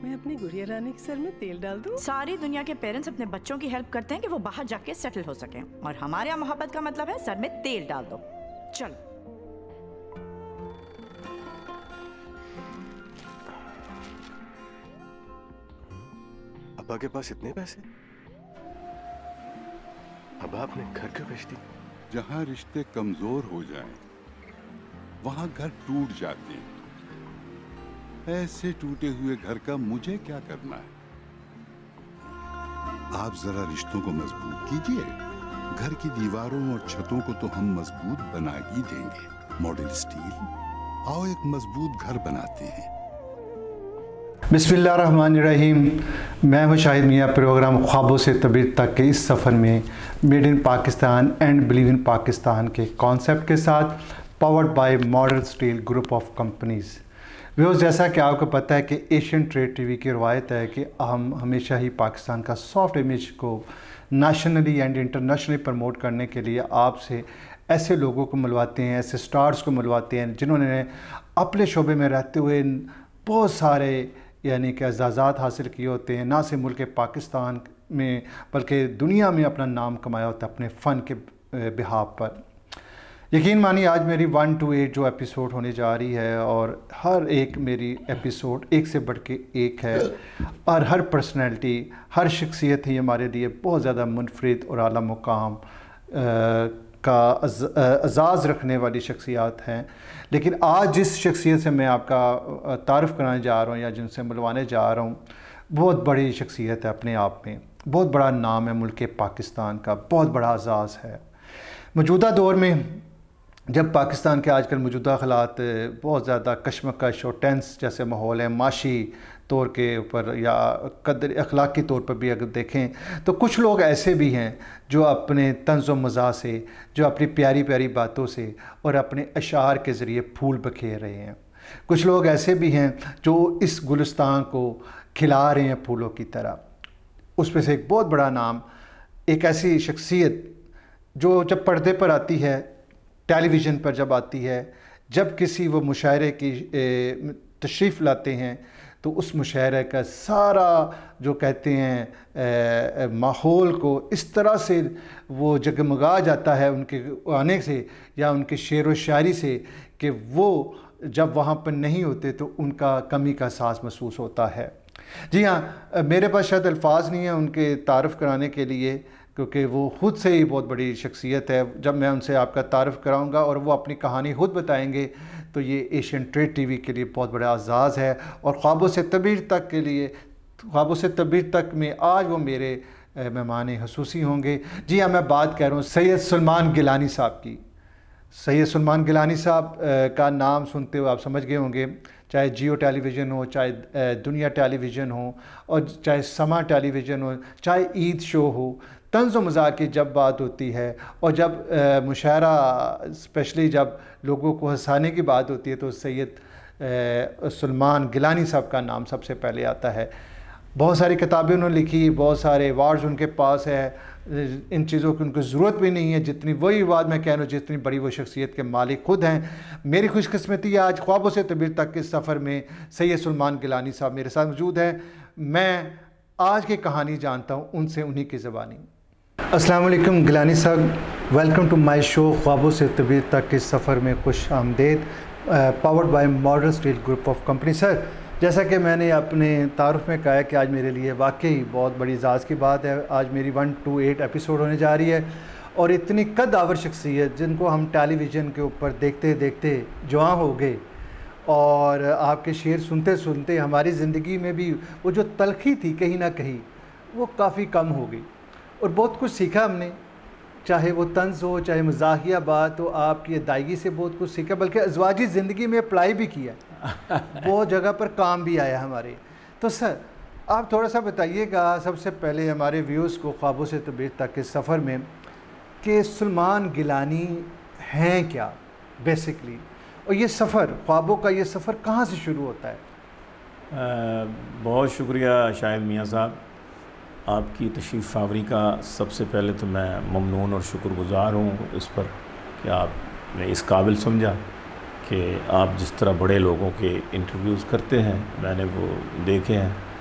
मैं अपनी गुड़िया रानी के सर में तेल डाल दूं? सारी दुनिया के पेरेंट्स अपने बच्चों की हेल्प करते हैं कि वो बाहर जाके सेटल हो सकें, और हमारे यहाँ मोहब्बत का मतलब है सर में तेल डाल दो। चलो। अब्बा के पास इतने पैसे? अब्बा अपने घर क्यों बेचती? जहाँ रिश्ते कमजोर हो जाएं, वहाँ घर टूट जाते हैं। ऐसे टूटे हुए घर का मुझे क्या करना है? आप जरा रिश्तों को मजबूत कीजिए। घर की दीवारों और छतों को तो हम मजबूत बना ही देंगे। मॉडल स्टील, आओ एक मजबूत घर बनाते हैं। बिस्मिल्लाहिर्रहमानिर्रहीम। मैं हूं शाहिद मियां। प्रोग्राम ख्वाबों से तबीर तक के इस सफ़र में made in Pakistan and believe in Pakistan के कॉन्सेप्ट के साथ powered by model steel group of companies. Viewers, जैसा कि आपको पता है कि एशियन ट्रेड टीवी की रवायत है कि हम हमेशा ही पाकिस्तान का सॉफ्ट इमेज को नेशनली एंड इंटरनेशनली प्रमोट करने के लिए आपसे ऐसे लोगों को मिलवाते हैं, ऐसे स्टार्स को मिलवाते हैं जिन्होंने अपने शोबे में रहते हुए बहुत सारे यानी कि एजाज़ात हासिल किए होते हैं। ना सिर्फ मुल्क पाकिस्तान में बल्कि दुनिया में अपना नाम कमाया होता है अपने फ़न के बिहाफ पर। यकीन मानिए आज मेरी 1 to 8 जो एपिसोड होने जा रही है, और हर एक मेरी एपिसोड एक से बढ़ के एक है, और हर पर्सनैलिटी, हर शख्सियत ही हमारे लिए बहुत ज़्यादा मुनफरिद और आला मुकाम का एजाज़ रखने वाली शख्सियात हैं। लेकिन आज जिस शख्सियत से मैं आपका तारुफ़ कराने जा रहा हूँ या जिनसे मिलवाने जा रहा हूँ, बहुत बड़ी शख्सियत है अपने आप में, बहुत बड़ा नाम है मुल्क पाकिस्तान का, बहुत बड़ा एजाज़ है। मौजूदा दौर में जब पाकिस्तान के आजकल मौजूदा हालात बहुत ज़्यादा कशमकश और टेंस जैसे माहौल है, माशी तौर के ऊपर या कदर अखलाकी तौर पर भी अगर देखें तो कुछ लोग ऐसे भी हैं जो अपने तंज़ व मज़ाह से, जो अपनी प्यारी प्यारी बातों से और अपने अशार के ज़रिए फूल बखेर रहे हैं। कुछ लोग ऐसे भी हैं जो इस गुलिस्तान को खिला रहे हैं फूलों की तरह। उसमें से एक बहुत बड़ा नाम, एक ऐसी शख्सियत जो जब पर्दे पर आती है, टेलीविज़न पर जब आती है, जब किसी वो मुशायरे की तशरीफ़ लाते हैं तो उस मुशायरे का सारा जो कहते हैं माहौल को इस तरह से वो जगमगा जाता है उनके आने से या उनके शेर व शायरी से कि वो जब वहाँ पर नहीं होते तो उनका कमी का एहसास महसूस होता है। जी हाँ, मेरे पास शायद अल्फाज नहीं है उनके तारुफ़ कराने के लिए, क्योंकि वो ख़ुद से ही बहुत बड़ी शख्सियत है। जब मैं उनसे आपका तारुफ़ कराऊंगा और वो अपनी कहानी खुद बताएंगे तो ये एशियन ट्रेड टीवी के लिए बहुत बड़ा एजाज़ है। और ख्वाबों से तबीर तक के लिए, ख्वाबों से तबीर तक में आज वो मेरे मेहमान खसूसी होंगे। जी हाँ, मैं बात कर रहा हूँ सैयद सुलेमान गिलानी साहब की। सैयद सुलेमान गिलानी साहब का नाम सुनते हुए आप समझ गए होंगे, चाहे जियो टेलीविज़न हो, चाहे दुनिया टेलीविज़न हो, और चाहे समा टेलीविज़न हो, चाहे ईद शो हो, तंज़ व मज़ाक़ की जब बात होती है और जब मुशायरा स्पेशली जब लोगों को हंसाने की बात होती है तो सैयद सुलेमान गिलानी साहब का नाम सबसे पहले आता है। बहुत सारी किताबें उन्होंने लिखी, बहुत सारे अवार्ड्स उनके पास है। इन चीज़ों की उनको ज़रूरत भी नहीं है जितनी वही बात मैं कह रहा हूँ जितनी बड़ी वो शख्सियत के मालिक खुद हैं। मेरी खुशकिस्मती है आज ख्वाबों से तबीर तक के सफ़र में सैयद सुलेमान गिलानी साहब मेरे साथ मौजूद हैं। मैं आज की कहानी जानता हूँ उनसे, उन्हीं की ज़बानी। अस्सलाम वालेकुम गिलानी साहब, वेलकम टू माय शो ख्वाबों से तबीर तक के सफ़र में खुश आमदेद, powered by model steel group of company. Sir, जैसा कि मैंने अपने तारुफ़ में कहा है कि आज मेरे लिए वाकई बहुत बड़ी एजाज़ की बात है। आज मेरी 1 to 8 एपिसोड होने जा रही है, और इतनी कद-आवर शख्सियत जिनको हम टेलीविज़न के ऊपर देखते देखते जवां हो गए, और आपके शेर सुनते सुनते हमारी ज़िंदगी में भी वो जो तलखी थी कहीं ना कहीं वो काफ़ी कम हो गई, और बहुत कुछ सीखा हमने, चाहे वो तंज़ हो, चाहे मज़ाहिया बात हो। आपकी अदायगी से बहुत कुछ सीखा, बल्कि अज़वाजी ज़िंदगी में अप्लाई भी किया, बहुत जगह पर काम भी आया हमारे। तो सर, आप थोड़ा सा बताइएगा सबसे पहले हमारे व्यूज़ को ख्वाबों से तबीर तक के सफ़र में कि सुलेमान गिलानी हैं क्या बेसिकली, और ये सफ़र ख्वाबों का ये सफ़र कहाँ से शुरू होता है? बहुत शुक्रिया शाहिद मियां साहब, आपकी तशरीफ़ आवरी का सबसे पहले तो मैं ममनून और शुक्रगुज़ार हूँ इस पर कि आपने इस काबिल समझा कि आप जिस तरह बड़े लोगों के इंटरव्यूज़ करते हैं, मैंने वो देखे हैं।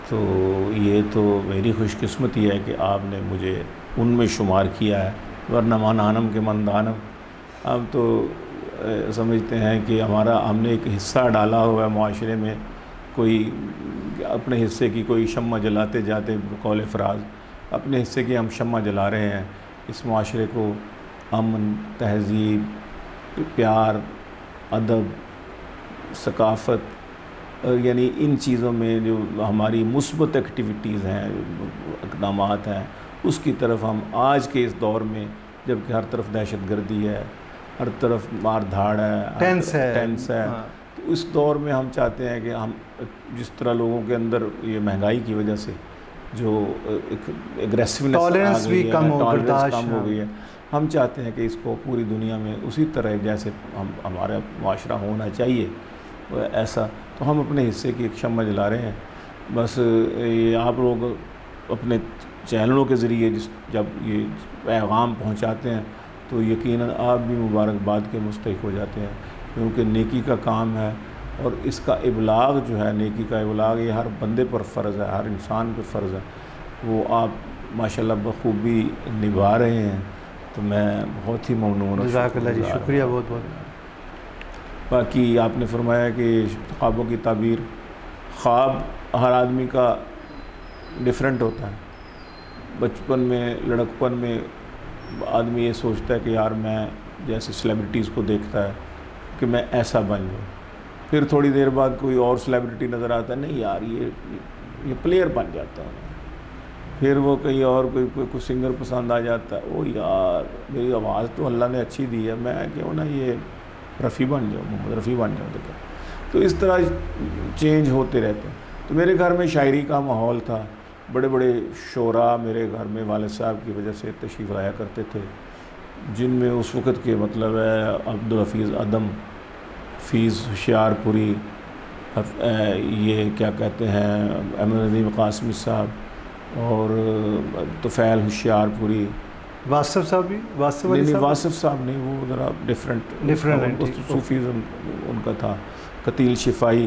تو یہ تو میری خوش قسمتی ہے کہ آپ نے مجھے ان میں شمار کیا ہے، ورنہ مانانم کے مندانم. ہم تو سمجھتے ہیں کہ ہم نے ایک حصہ ڈالا ہوا ہے معاشرے میں، کوئی اپنے حصے کی کوئی شمع جلاتے جاتے بقول فراز اپنے حصے کی ہم شمع جلا رہے ہیں. اس معاشرے کو امن، تہذیب، پیار، ادب، ثقافت، یعنی ان چیزوں میں جو ہماری مثبت ایکٹیویٹیز ہیں، اقدامات ہیں، اس کی طرف ہم آج کے اس دور میں جب کہ ہر طرف دہشت گردی ہے، ہر طرف مار دھاڑ ہے، ٹینس ہے، تو اس دور میں ہم چاہتے ہیں کہ ہم جس طرح لوگوں کے اندر یہ مہنگائی کی وجہ سے جو ایک ایگریسونیس ٹالرنس بھی کم ہو گئی ہے، ہم چاہتے ہیں کہ اس کو پوری دنیا میں اسی طرح جیسے ہمارا معاشرہ ہونا چاہیے ایسا. تو ہم اپنے حصے کی ایک شمع جلا رہے ہیں. بس یہ آپ لوگ اپنے چینلوں کے ذریعے جب یہ پیغام پہنچاتے ہیں تو یقیناً آپ بھی مبارکباد کے مستحق ہو جاتے ہیں، کیونکہ نیکی کا کام ہے اور اس کا ابلاغ جو ہے، نیکی کا ابلاغ، یہ ہر بندے پر فرض ہے، ہر انسان پر فرض ہے. وہ آپ ماشاءاللہ بخوبی نبھا رہے ہیں، تو میں بہت ہی ممنون ہوں. جزاک اللہ جی، شکریہ بہت بہت. باقی آپ نے فرمایا کہ خوابوں کی تعبیر، خواب ہر آدمی کا ڈیفرنٹ ہوتا ہے. بچپن میں، لڑکپن میں آدمی یہ سوچتا ہے کہ یار میں جیسے سیلیبریٹیز کو دیکھتا ہے کہ میں ایسا بن جاؤں. پھر تھوڑی دیر بعد کوئی اور سیلیبریٹی نظر آتا ہے، نہیں یار یہ پلیئر بن جاتا ہے. پھر وہ کہیں اور کوئی سنگر پسند آ جاتا ہے، او یار میری آواز تو اللہ نے اچھی دی ہے، میں کیوں نہ یہ رفیع بن جاؤں، محمد رفیع بن جاؤں. تو اس طرح چینج ہوتے رہتے ہیں. تو میرے گھر میں شاعری کا ماحول تھا. بڑے بڑے شعراء میرے گھر میں والد صاحب کی وجہ سے تشریف لایا کرتے تھے، جن میں اس وقت کے مطلب ہے عبدالحفیظ ادم، حفیظ ہوشیار پوری، یہ کیا کہتے ہیں احمد ندیم قاسمی صاحب، اور طفیل ہوشیار پوری. واصف صاحب بھی؟ نہیں، واصف صاحب نہیں، وہ ذرا ڈفرینٹ صوفیزم ان کا تھا. قتیل شفائی،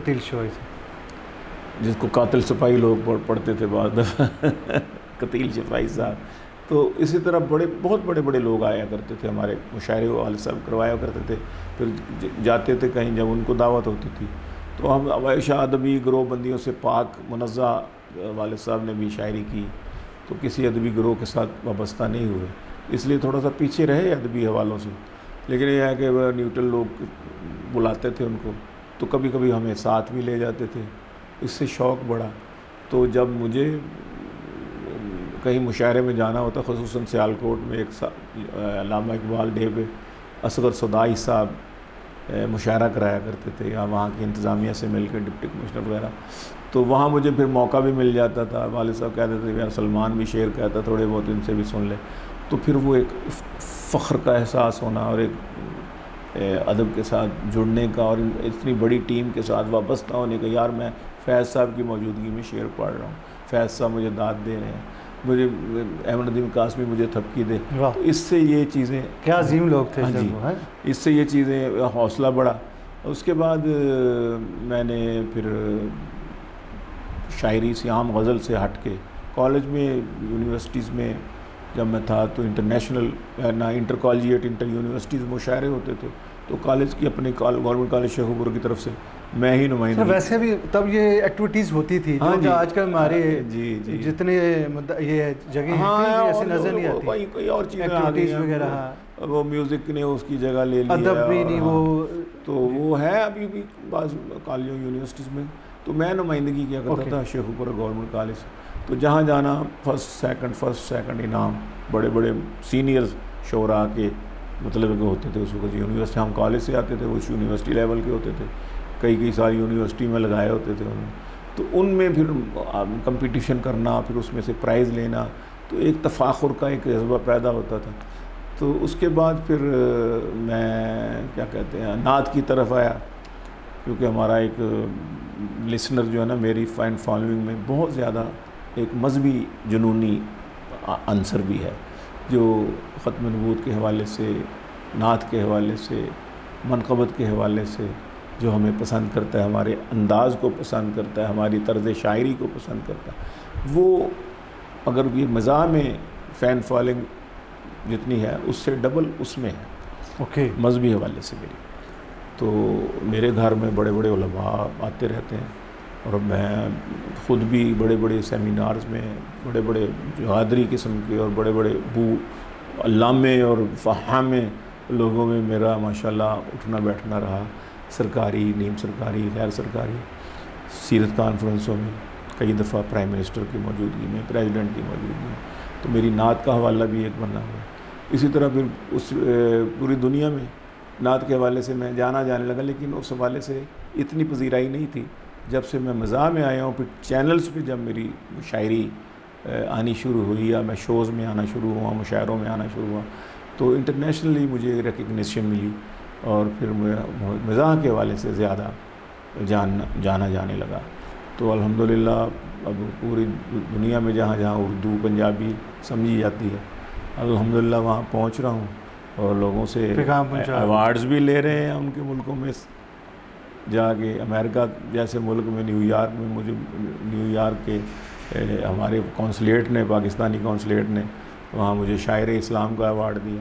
جس کو قاتل سپاہی لوگ پڑھتے تھے بعد قتیل شفائی صاحب. تو اسی طرح بہت بڑے لوگ آیا کرتے تھے ہمارے مشاعرے، والد صاحب کروایا کرتے تھے. پھر جاتے تھے کہیں جب ان کو دعوت ہوتی تھی تو ہم ہمیشہ ادبی گروہ بندیوں سے پاک منزہ. والد صاحب نے بھی شاعری کی تو کسی ادبی گروہ کے ساتھ وابستہ نہیں ہوئے، اس لیے تھوڑا سا پیچھے رہے ادبی حوالوں سے. لیکن یہ ہے کہ وہ نیوٹرل لوگ بلاتے تھے ان کو، تو کبھی کبھی ہمیں ساتھ بھی لے جاتے تھے. اس سے شوق بڑھا. تو جب مجھے کہیں مشاعرے میں جانا ہوتا، خصوصاً سیالکوٹ میں ایک علامہ اقبال ڈے پہ اصغر صدائی صاحب مشاعرہ کرایا کرتے تھے، یا وہاں کی انتظامیہ سے مل کے ڈپٹی کمشنر وغیرہ، تو وہاں مجھے پھر موقع بھی مل جاتا تھا. والد صاحب کہتے تھے یار سلمان بھی شعر کہتا، تھوڑے بہت ان سے بھی سن لے. تو پھر وہ ایک فخر کا احساس ہونا اور ایک ادب کے ساتھ جڑنے کا اور اتنی بڑی ٹیم کے ساتھ وابستہ ہونے کا. یار میں فیض صاحب کی موجودگی میں شعر پڑھ رہا ہوں، فیض صاحب مجھے داد دے رہے ہیں، مجھے احمد ندیم قاسمی مجھے تھپکی دے. تو اس سے یہ چیزیں، کیا عظیم لوگ تھے. جی، اس سے یہ چیزیں حوصلہ بڑھا. اس کے بعد میں نے پھر شاعری سے، عام غزل سے ہٹ کے کالج میں، یونیورسٹیز میں جب میں تھا تو international inter collegiate inter universities مشاعرے ہوتے تھے. تو کالج کی اپنے گورنمنٹ کالج شیخو پور کی طرف سے میں ہی نمائندہ. ویسے بھی تب یہ ایکٹیویٹیز ہوتی تھی جو آج کل ہمارے جتنے یہ جگہیں ایسے نظر نہیں آتی. کوئی اور چیزیں آ گئی وغیرہ، وہ میوزک نے اس کی جگہ لے لی، ادب بھی نہیں. وہ تو وہ ہے ابھی بھی بعض کالجوں یونیورسٹیز میں. تو میں نمائندگی کیا کرتا تھا شیخو پور گورنمنٹ کالج. تو جہاں جانا فرسٹ سیکنڈ انعام بڑے بڑے سینئرز شعراء کے مطلب کہ ہوتے تھے اس وقت یونیورسٹی. ہم کالج سے آتے تھے، وہ یونیورسٹی لیول کے ہوتے تھے، کئی سال یونیورسٹی میں لگائے ہوتے تھے انہوں نے. تو ان میں پھر کمپٹیشن کرنا، پھر اس میں سے پرائز لینا، تو ایک تفاخر کا ایک جذبہ پیدا ہوتا تھا. تو اس کے بعد پھر میں کیا کہتے ہیں نعت کی طرف آیا، کیونکہ ہمارا ایک لسنر جو ہے نا میری فین فالوئنگ میں بہت زیادہ ایک مذہبی جنونی عنصر بھی ہے، جو ختم نبوت کے حوالے سے، نعت کے حوالے سے، منقبت کے حوالے سے جو ہمیں پسند کرتا ہے، ہمارے انداز کو پسند کرتا ہے، ہماری طرز شاعری کو پسند کرتا ہے، وہ اگر یہ مزاح میں فین فالوئنگ جتنی ہے اس سے ڈبل اس میں ہے، اوکے، مذہبی حوالے سے میری. تو میرے گھر میں بڑے بڑے علماء آتے رہتے ہیں، اور میں خود بھی بڑے بڑے سیمینارز میں بڑے بڑے جہادری قسم کے اور بڑے بڑے علامے اور فہامے لوگوں میں میرا ماشاءاللہ اٹھنا بیٹھنا رہا، سرکاری، نیم سرکاری، غیر سرکاری، سیرت کانفرنسوں میں، کئی دفعہ پرائم منسٹر کی موجودگی میں، پریزیڈنٹ کی موجودگی میں. تو میری نعت کا حوالہ بھی ایک بنا ہوا ہے. اسی طرح پھر اس پوری دنیا میں نعت کے حوالے سے میں جانے لگا، لیکن اس حوالے سے اتنی پذیرائی نہیں تھی. جب سے میں مزاح میں آیا ہوں، پھر چینلز پہ جب میری شاعری آنی شروع ہوئی، یا میں شوز میں آنا شروع ہوا، مشاعروں میں آنا شروع ہوا، تو انٹرنیشنلی مجھے ریکگنیشن ملی، اور پھر مزاح کے حوالے سے زیادہ جانا جانے لگا. تو الحمدللہ اب پوری دنیا میں جہاں جہاں اردو پنجابی سمجھی جاتی ہے، الحمدللہ وہاں پہنچ رہا ہوں، اور لوگوں سے ایوارڈز بھی لے رہے ہیں ان کے ملکوں میں جا کے. امریکہ جیسے ملک میں، نیو یارک میں، مجھے نیو یارک کے ہمارے کونسلیٹ نے، پاکستانی کونسلیٹ نے وہاں مجھے شاعر اسلام کا ایوارڈ دیا.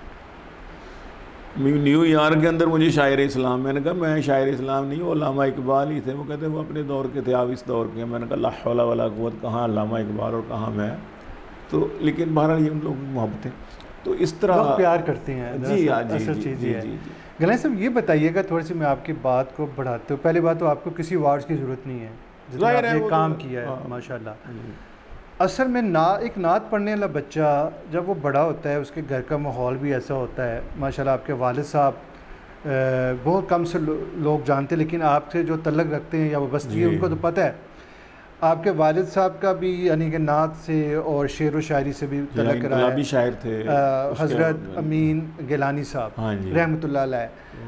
نیو یارک کے اندر مجھے شاعر اسلام، میں نے کہا میں شاعر اسلام نہیں، وہ علامہ اقبال ہی تھے. وہ کہتے ہیں وہ اپنے دور کے تھے، آپ اس دور کے. میں نے کہا لا حول ولا قوت، کہاں علامہ اقبال اور کہاں میں. تو لیکن بہرحال یہ ان لوگوں کی محبتیں، تو اس طرح پیار کرتے ہیں. جی اصل چیز یہ ہے. غلام صاحب یہ بتائیے گا تھوڑی سی، میں آپ کی بات کو بڑھاتے ہوں. پہلی بات تو آپ کو کسی ایوارڈز کی ضرورت نہیں ہے، جتنا آپ نے کام کیا ہے ماشاءاللہ. اصل میں ایک نعت پڑھنے والا بچہ جب وہ بڑا ہوتا ہے، اس کے گھر کا ماحول بھی ایسا ہوتا ہے. ماشاءاللہ آپ کے والد صاحب بہت کم سے لوگ جانتے، لیکن آپ سے جو تعلق رکھتے ہیں یا وابستگی ہے ان کو تو پتہ ہے. آپ کے والد صاحب کا بھی یعنی کہ نعت سے اور شعر و شاعری سے بھی تعلق رہا ہے. شاعر تھے حضرت امین گیلانی صاحب رحمۃ اللہ علیہ.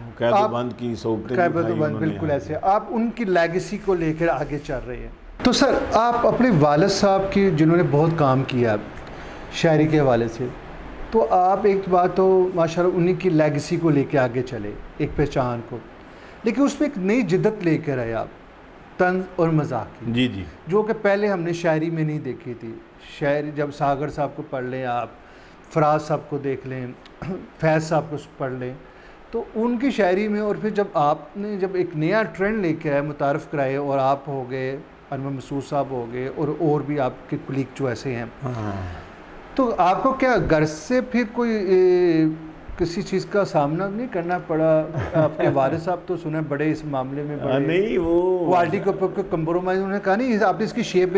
بالکل ایسے آپ ان کی لیگیسی کو لے کر آگے چل رہے ہیں. تو سر آپ اپنے والد صاحب کی، جنہوں نے بہت کام کیا شاعری کے حوالے سے، تو آپ ایک بات تو ماشاءاللہ انہی کی لیگیسی کو لے کے آگے چلے، ایک پہچان کو، لیکن اس میں ایک نئی جدت لے کر آئے آپ، طنز اور مزاح کی. جی جی، جو کہ پہلے ہم نے شاعری میں نہیں دیکھی تھی. شاعری جب ساگر صاحب کو پڑھ لیں، آپ فراز صاحب کو دیکھ لیں، فیض صاحب کو پڑھ لیں، تو ان کی شاعری میں، اور پھر جب آپ نے جب ایک نیا ٹرینڈ لے کے آئے، متعارف کرائے، اور آپ ہو گئے، انور مسعود صاحب ہو گئے، اور بھی آپ کے کلیگ جو ایسے ہیں، تو آپ کو کیا گھر سے پھر کوئی کسی چیز کا سامنا نہیں کرنا پڑا؟ آپ کے والد صاحب تو سنا بڑے اس معاملے میں نہیں، وہ کوالٹی کو کمپرومائز، انہوں نے کہا نہیں آپ نے اس کی شیپ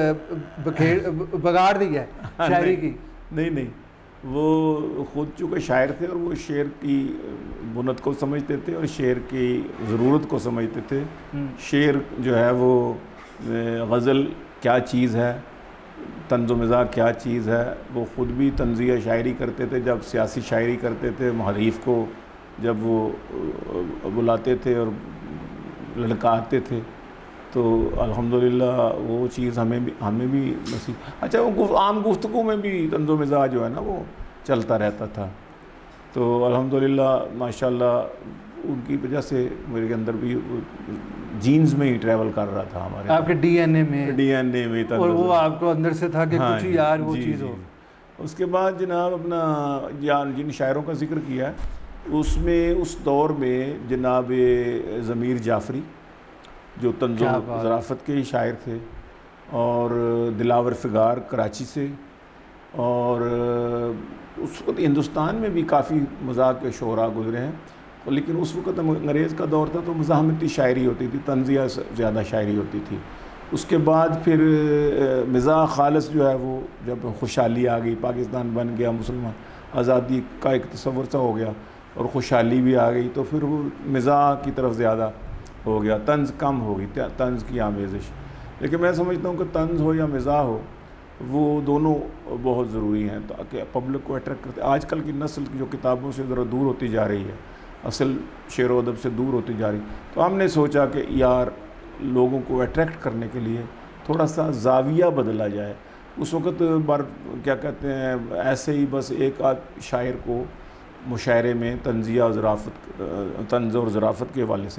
بگاڑ دی ہے شاعری کی. نہیں، وہ خود چونکہ شاعر تھے، اور وہ شعر کی بنت کو سمجھتے تھے اور شعر کی ضرورت کو سمجھتے تھے. شعر جو ہے وہ غزل کیا چیز ہے، طنز و مزاح کیا چیز ہے، وہ خود بھی طنزیہ شاعری کرتے تھے. جب سیاسی شاعری کرتے تھے، محریف کو جب وہ بلاتے تھے اور لڑکاتے تھے، تو الحمدللہ وہ چیز ہمیں بھی نصیب. اچھا، وہ عام گفتگو میں بھی طنز و مزاح جو ہے نا وہ چلتا رہتا تھا. تو الحمدللہ ماشاءاللہ ان کی وجہ سے میرے اندر بھی جینز میں ہی ٹریول کر رہا تھا، ہمارے آپ کے ڈی این اے میں تھا، اور وہ آپ کو اندر سے تھا کہ کچھ یار وہ چیز ہو. اس کے بعد جناب اپنا جن شاعروں کا ذکر کیا اس میں، اس دور میں جناب ضمیر جعفری جو طنز و ظرافت کے شاعر تھے، اور دلاور فگار کراچی سے، اور اس وقت ہندوستان میں بھی کافی مزاح کے شعراء گزرے ہیں. لیکن اس وقت انگریز کا دور تھا تو مزاحمتی شاعری ہوتی تھی، طنزیہ زیادہ شاعری ہوتی تھی. اس کے بعد پھر مزاح خالص جو ہے وہ جب خوشحالی آ گئی، پاکستان بن گیا، مسلمان آزادی کا ایک تصور سا ہو گیا اور خوشحالی بھی آ گئی، تو پھر وہ مزاح کی طرف زیادہ ہو گیا، طنز کم ہو گئی، طنز کی آمیزش. لیکن میں سمجھتا ہوں کہ طنز ہو یا مزاح ہو، وہ دونوں بہت ضروری ہیں تاکہ پبلک کو اٹریکٹ کرتے. آج کل کی نسل کی جو کتابوں سے ذرا دور ہوتی جا رہی ہے، اصل شعر و ادب سے دور ہوتی جا رہی، تو ہم نے سوچا کہ یار لوگوں کو اٹریکٹ کرنے کے لیے تھوڑا سا زاویہ بدلا جائے. اس وقت کیا کہتے ہیں، ایسے ہی بس ایک آدھ شاعر کو مشاعرے میں طنز اور ظرافت کے حوالے سے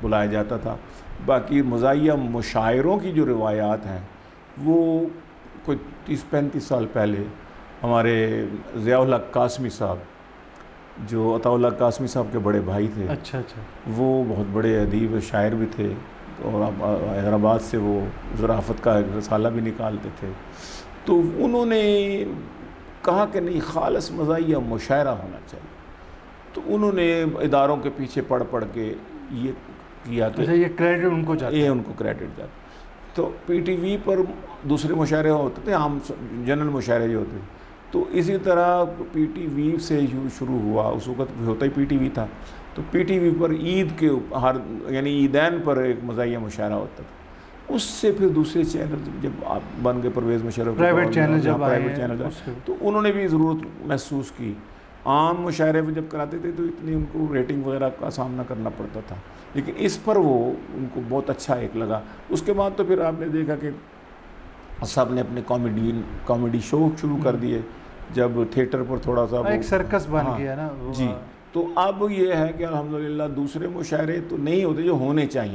بلایا جاتا تھا. باقی مزاحیہ مشاعروں کی جو روایات ہیں وہ کوئی 30-35 سال پہلے ہمارے ضیاء الحق قاسمی صاحب جو عطاء اللہ قاسمی صاحب کے بڑے بھائی تھے, اچھا اچھا, وہ بہت بڑے ادیب شاعر بھی تھے اور حیدرآباد سے وہ ظرافت کا ایک رسالہ بھی نکالتے تھے. تو انہوں نے کہا کہ نہیں, خالص مزاحیہ مشاعرہ ہونا چاہیے. تو انہوں نے اداروں کے پیچھے پڑھ کے یہ کیا کہ یہ کریڈٹ ان کو جاتا ہے, یہ ان کو کریڈٹ جاتا. تو پی ٹی وی پر دوسرے مشاعرے ہوتے تھے, عام جنرل مشاعرے جو ہوتے تھے. تو اسی طرح پی ٹی وی سے شروع ہوا, اس وقت ہوتا ہی پی ٹی وی تھا. تو پی ٹی وی پر عید کے یعنی عیدین پر ایک مزاحیہ مشاعرہ ہوتا تھا. اس سے پھر دوسرے چینل جب آپ بن گئے, پرویز مشرف پرائیویٹ چینل جب آئے, تو انہوں نے بھی ضرورت محسوس کی. عام مشاعرے میں جب کراتے تھے تو اتنی ان کو ریٹنگ وغیرہ کا سامنا کرنا پڑتا تھا, لیکن اس پر وہ ان کو بہت اچھا ایک لگا. اس کے بعد تو پھر آپ نے دیکھا کہ سب نے اپنے کامیڈی شو شروع کر دیے, جب تھیٹر پر تھوڑا سا ایک سرکس بن گیا نا. جی, تو اب یہ ہے کہ الحمدللہ دوسرے مشاعرے تو نہیں ہوتے جو ہونے چاہیے.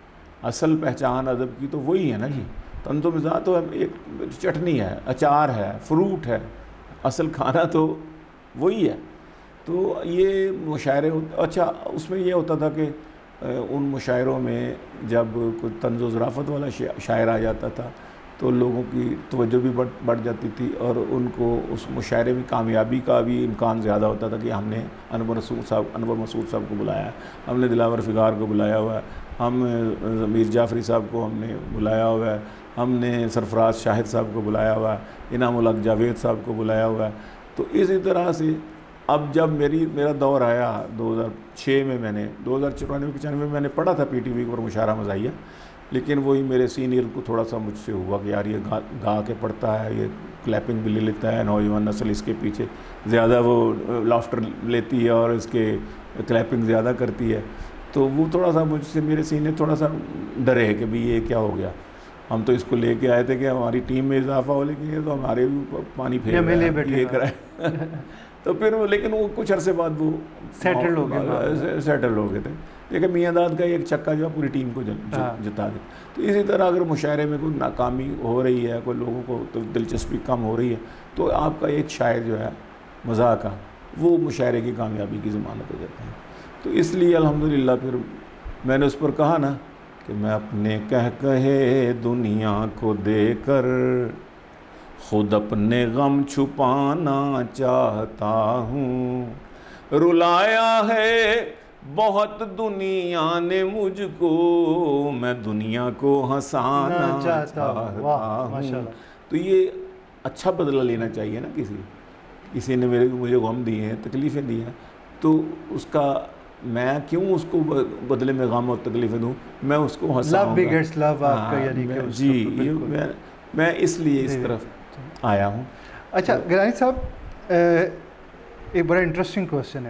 اصل پہچان ادب کی تو وہی ہے نا جی. طنز و مزاح تو ایک چٹنی ہے, اچار ہے, فروٹ ہے, اصل کھانا تو وہی ہے. تو یہ مشاعرے اچھا, اس میں یہ ہوتا تھا کہ ان مشاعروں میں جب کوئی طنز و ظرافت والا شاعر آ جاتا تھا تو لوگوں کی توجہ بھی بڑھ جاتی تھی, اور ان کو اس مشاعرے میں کامیابی کا بھی امکان زیادہ ہوتا تھا. کہ ہم نے انور مسعود صاحب کو بلایا, ہم نے دلاور فغار کو بلایا ہوا ہے, ہم میر جعفری صاحب کو ہم نے بلایا ہوا ہے, ہم نے سرفراز شاہد صاحب کو بلایا ہوا ہے, انعام الحق جاوید صاحب کو بلایا ہوا ہے. تو اسی طرح سے اب جب میرا دور آیا 2006 میں, میں نے 2094-95 میں میں نے پڑھا تھا پی ٹی وی پر مشاعرہ مزاحیہ, لیکن وہی میرے سینئر کو تھوڑا سا مجھ سے ہوا کہ یار یہ گا کے پڑھتا ہے, یہ کلیپنگ بھی لے لیتا ہے, نوجوان نسل اس کے پیچھے زیادہ وہ لافٹر لیتی ہے اور اس کے کلیپنگ زیادہ کرتی ہے. تو وہ تھوڑا سا مجھ سے میرے سینئر تھوڑا سا ڈرے کہ بھی یہ کیا ہو گیا, ہم تو اس کو لے کے آئے تھے کہ ہماری ٹیم میں اضافہ ہو, لیکن یہ تو ہمارے بھی پانی پھیر یہ کرائے. تو پھر لیکن وہ کچھ عرصے بعد وہ سیٹل ہو گئے تھے. لیکن میاں داد کا ایک چکا جو ہے پوری ٹیم کو جتا دے. تو اسی طرح اگر مشاعرے میں کوئی ناکامی ہو رہی ہے, کوئی لوگوں کو تو دلچسپی کم ہو رہی ہے, تو آپ کا ایک شاعر جو ہے مزاح کا, وہ مشاعرے کی کامیابی کی ضمانت ہو جاتا ہے. تو اس لیے الحمدللہ پھر میں نے اس پر کہا نا کہ میں اپنے کہے دنیا کو دے کر خود اپنے غم چھپانا چاہتا ہوں. رلایا ہے بہت دنیا نے مجھ کو, میں دنیا کو ہنسانا چاہتا ہوں. تو یہ اچھا بدلہ لینا چاہیے نا. کسی نے مجھے غم دیے ہیں, تکلیفیں دی ہیں, تو اس کا میں کیوں اس کو بدلے میں غم اور تکلیفیں دوں, میں اس کو ہنساؤں گا. جی, میں اس لیے اس طرف آیا ہوں. اچھا گیلانی صاحب, ایک بڑا انٹرسٹنگ کویسچن ہے.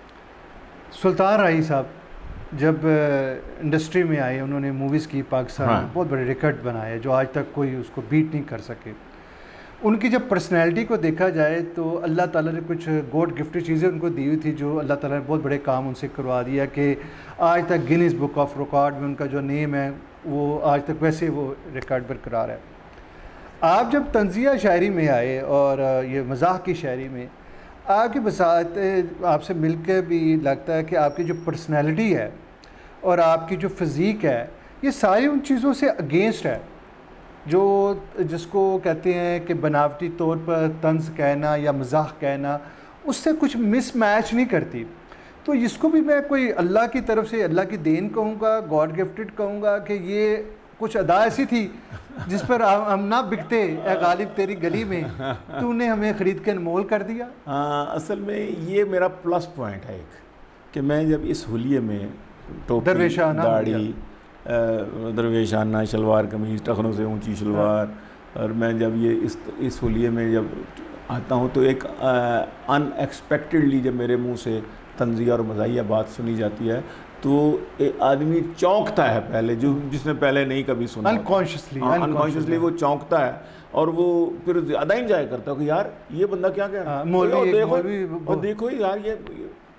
سلطان راہی صاحب جب انڈسٹری میں آئے, انہوں نے موویز کی پاکستان میں, بہت بڑے ریکارڈ بنائے جو آج تک کوئی اس کو بیٹ نہیں کر سکے. ان کی جب پرسنالٹی کو دیکھا جائے تو اللہ تعالیٰ نے کچھ گاڈ گفٹڈ چیزیں ان کو دی ہوئی تھی, جو اللہ تعالیٰ نے بہت بڑے کام ان سے کروا دیا کہ آج تک گینیز بک آف ریکارڈ میں ان کا جو نیم ہے وہ آج تک ویسے وہ ریکارڈ برقرار ہے. آپ جب طنزیہ شاعری میں آئے اور یہ مزاح کی شاعری میں, آپ کی بساط آپ سے مل کے بھی لگتا ہے کہ آپ کی جو پرسنالٹی ہے اور آپ کی جو فزیک ہے, یہ ساری ان چیزوں سے اگینسٹ ہے جو جس کو کہتے ہیں کہ بناوٹی طور پر طنز کہنا یا مزاح کہنا, اس سے کچھ مس میچ نہیں کرتی. تو اس کو بھی میں کوئی اللہ کی طرف سے اللہ کی دین کہوں گا, گاڈ گفٹڈ کہوں گا, کہ یہ کچھ ادا ایسی تھی جس پر ہم نہ بکتے, اے غالب تیری گلی میں تو نے ہمیں خرید کے انمول کر دیا. اصل میں یہ میرا پلس پوائنٹ ہے ایک, کہ میں جب اس حلیے میں ٹوپی, داڑھی, درویشانہ شلوار قمیض, ٹخنوں سے اونچی شلوار, اور میں جب یہ اس حلیے میں جب آتا ہوں تو ایک ان ایکسپیکٹڈلی جب میرے منہ سے طنزیہ اور مزاحیہ بات سنی جاتی ہے تو ایک آدمی چونکتا ہے پہلے, جس نے پہلے نہیں کبھی سنا, انکانشیسلی وہ چونکتا ہے, اور وہ پھر زیادہ انجوائے کرتا ہے کہ یار یہ بندہ کیا کہہ رہا ہے, دیکھو یار یہ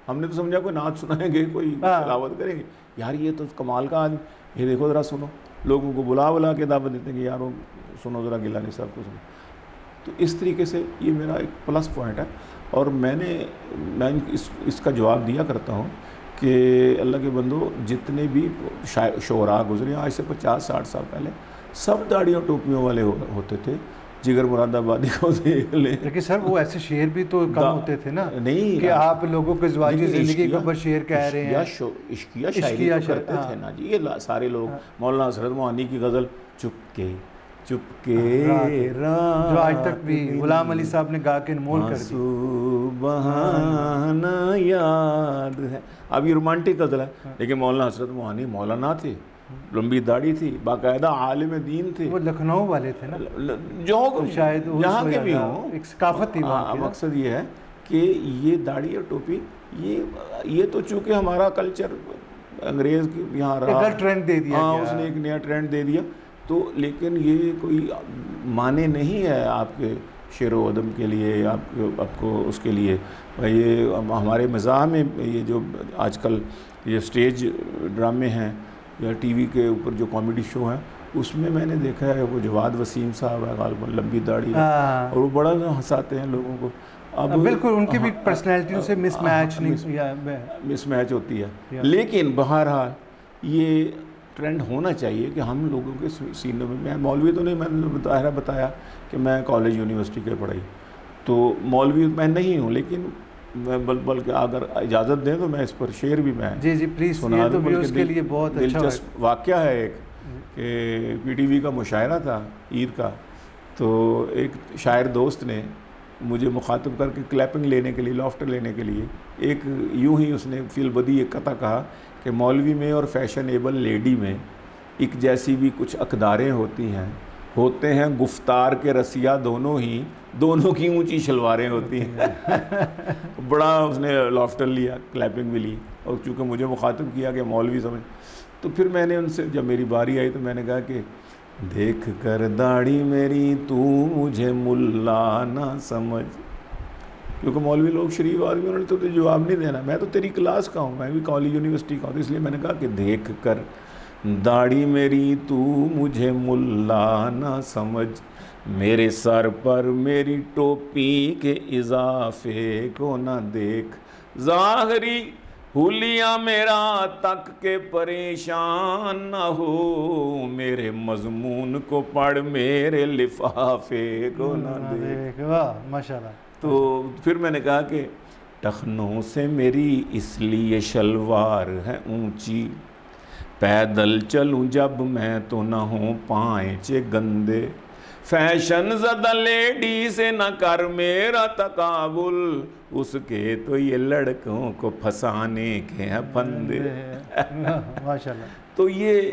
ہم نے تو سمجھا کوئی نعت سنائیں گے, کوئی تلاوت کریں گے. یار یہ تو کمال کا آدمی, یہ دیکھو ذرا سنو, لوگوں کو بلا کے دعوت دیتے ہیں کہ یار سنو ذرا گیلانی صاحب کو سنو. تو اس طریقے سے یہ میرا ایک پلس پوائنٹ ہے. اور میں اس کا جواب دیا کرتا ہوں کہ اللہ کے بندو, جتنے بھی شعراء گزرے آج سے 50-60 سال پہلے, سب داڑھیوں ٹوپیوں والے ہوتے تھے. جگر مراد آبادی کو دیکھ لیں. لیکن سر وہ ایسے شعر بھی تو کم ہوتے تھے نا, نہیں کہ آپ لوگوں کو ازواجی زندگی کے اوپر شعر کہہ رہے ہیں, عشقیہ شاعری کرتے تھے نا جی. یہ سارے لوگ, مولانا حسرت موہانی کی غزل چپکے جو آج تک بھی غلام علی صاحب نے گا کے انمول کر دی, بہانہ یاد ہے. اب یہ رومانٹک غزل ہے, لیکن مولانا حسرت موہانی مولانا تھے, لمبی داڑھی تھی, باقاعدہ عالم دین تھے. وہ لکھنؤ والے تھے نا, جو شاید یہاں کے بھی ہوں, ایک ثقافت تھی وہاں کی. مقصد یہ ہے کہ یہ داڑھی اور ٹوپی یہ تو چونکہ ہمارا کلچر انگریز یہاں رہا, ٹرینڈ دے دیا, ہاں اس نے ایک نیا ٹرینڈ دے دیا. تو لیکن یہ کوئی معنی نہیں ہے آپ کے شعر و ادب کے لیے, آپ کو اس کے لیے. یہ ہمارے مزاح میں یہ جو آج کل یہ سٹیج ڈرامے ہیں یا ٹی وی کے اوپر جو کامیڈی شو ہیں, اس میں نے دیکھا ہے وہ جواد وسیم صاحب ہے غالباً, لمبی داڑھی ہے, اور وہ بڑا ہنساتے ہیں لوگوں کو. اب بالکل ان کی بھی پرسنالٹیوں سے مس میچ ہوتی ہے. لیکن بہرحال یہ ٹرینڈ ہونا چاہیے کہ ہم لوگوں کے سینوں میں مولوی تو نہیں, میں نے بتایا کہ میں کالج یونیورسٹی کے پڑھائی, تو مولوی میں نہیں ہوں, لیکن میں بلکہ اگر اجازت دیں تو میں اس پر شعر بھی میں جی پلیز سنا دوں. اس کے لیے بہت اچھا دلچسپ واقعہ ہے ایک, کہ پی ٹی وی کا مشاعرہ تھا عید کا, تو ایک شاعر دوست نے مجھے مخاطب کر کے کلیپنگ لینے کے لیے, لافٹر لینے کے لیے, ایک یوں ہی اس نے فی البدی ایک قطعہ کہا کہ مولوی میں اور فیشنیبل لیڈی میں ایک جیسی بھی کچھ اقداریں ہوتی ہیں, ہوتے ہیں گفتار کے رسیہ دونوں ہی, دونوں کی اونچی شلواریں ہوتی ہیں. بڑا اس نے لافٹر لیا, کلیپنگ بھی لی, اور چونکہ مجھے مخاطب کیا کہ مولوی سمجھ, تو پھر میں نے ان سے جب میری باری آئی تو میں نے کہا کہ دیکھ کر داڑھی میری تو مجھے ملا نہ سمجھ, کیونکہ مولوی لوگ شریف آدمی, انہوں نے تو جواب نہیں دینا, میں تو تیری کلاس کا ہوں, میں بھی کالج یونیورسٹی کا ہوں, تو اس لیے میں نے کہا کہ دیکھ کر داڑھی میری تو مجھے ملا نہ سمجھ, میرے سر پر میری ٹوپی کے اضافے کو نہ دیکھ, ظاہری حلیہ میرا تک کے پریشان نہ ہو, میرے مضمون کو پڑھ میرے لفافے کو نہ دیکھ. واہ ماشاءاللہ. تو پھر میں نے کہا کہ ٹخنوں سے میری اس لیے شلوار ہے اونچی, پیدل چلوں جب میں تو نہ ہوں پائچے گندے, فیشن زدہ لیڈی سے نہ کر میرا تقابل, اس کے تو یہ لڑکوں کو پھنسانے کے ہیں پھندے. ماشاءاللہ. تو یہ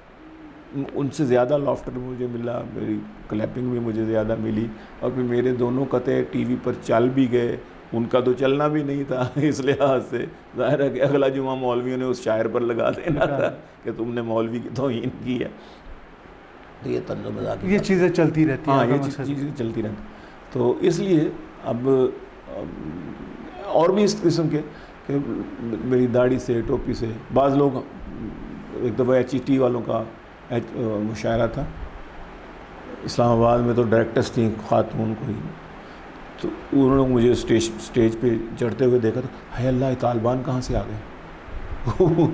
ان سے زیادہ لافٹر مجھے ملا, میری کلیپنگ بھی مجھے زیادہ ملی, اور پھر میرے دونوں قطعے ٹی وی پر چل بھی گئے, ان کا تو چلنا بھی نہیں تھا, اس لحاظ سے ظاہر ہے کہ اگلا جمعہ مولویوں نے اس شاعر پر لگا دینا تھا کہ تم نے مولوی کی توہین کی ہے. تو یہ طنز و مذاق, یہ چیزیں چلتی رہتی ہیں. ہاں یہ چیزیں چلتی رہتی. تو اس لیے اب اور بھی اس قسم کے کہ میری داڑھی سے, ٹوپی سے, بعض لوگ, ایک دفعہ ایچ ای ٹی والوں کا مشاعرہ تھا اسلام آباد میں, تو ڈائریکٹرس تھیں خاتون کوئی, تو انہوں نے مجھے اسٹیج پہ چڑھتے ہوئے دیکھا, تو ہے اللہ, طالبان کہاں سے آ گئے,